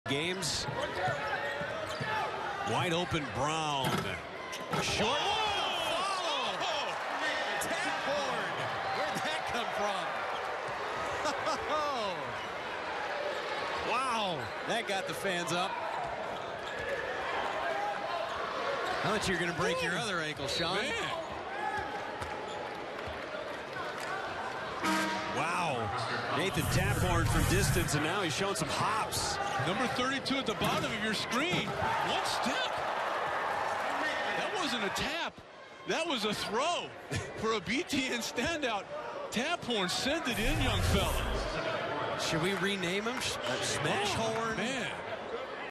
games. Wide open Brown. Short. Oh! Taphorn. Where'd that come from? Wow. That got the fans up. I thought you were going to break your other ankle, Sean. Man. Wow. Nathan Taphorn from distance, and now he's showing some hops. Number 32 at the bottom of your screen. One step. That wasn't a tap. That was a throw for a BTN standout. Taphorn, send it in, young fella. Should we rename him? Smash Horn? Man.